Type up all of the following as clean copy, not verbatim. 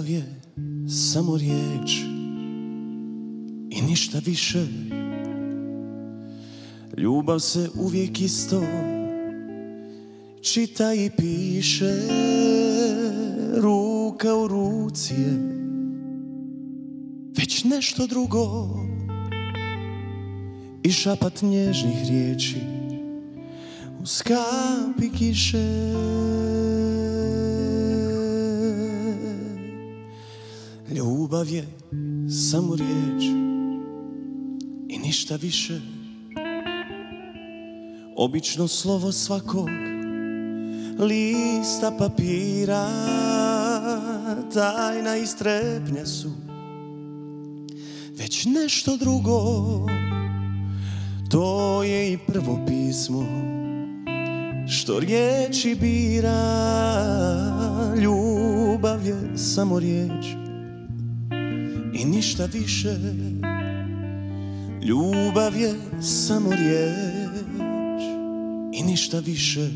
Ljubav je samo riječ i ništa više. Ljubav se uvijek isto čita i piše, ruka u ruci je već nešto drugo i šapat nježnih riječi uz kapi kiše. Ljubav je samo riječ i ništa više. Obično slovo svakog lista papira, tajna i strepnja su već nešto drugo. To je i prvo pismo što riječi bira. Ljubav je samo riječ i ništa više. Ljubav je samo riječ i ništa više.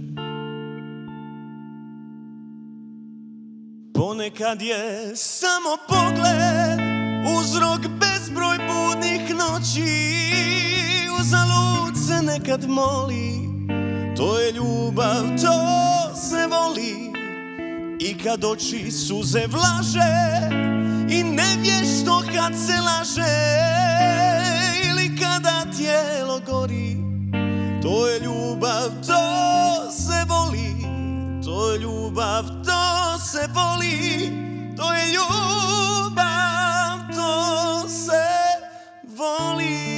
Ponekad je samo pogled uzrok bezbroj budnih noći. Uzalud se nekad moli, to je ljubav, to se voli. I kad oči suze vlaže i nevješto kad se laže, ili kada tijelo gori, to je ljubav, to se voli. To je ljubav, to se voli. To je ljubav, to se voli.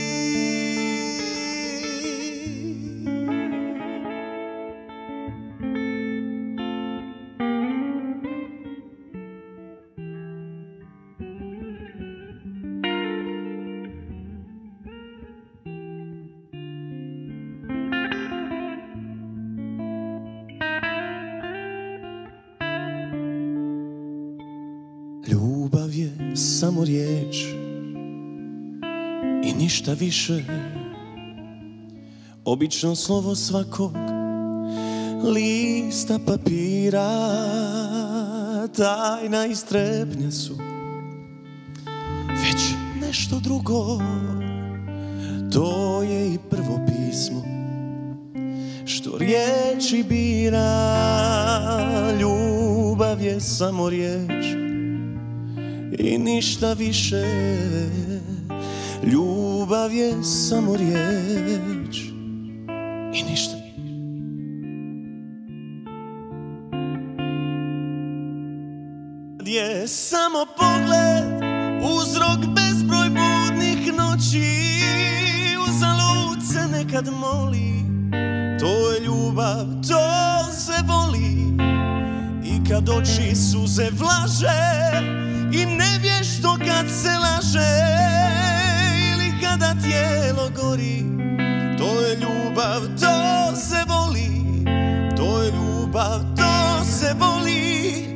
Ljubav je samo riječ i ništa više. Obično slovo svakog lista papira, tajna i strepnja su već nešto drugo. To je i prvo pismo što riječi bira. Ljubav je samo riječ i ništa više. Ljubav je samo riječ i ništa. Je samo pogled uzrok bezbroj budnih noći. Uzalud se nekad moli, to je ljubav, to se voli. I kad oči suze vlaže i nevješto kad se laže, ili kada tijelo gori, to je ljubav, to se voli. To je ljubav, to se voli.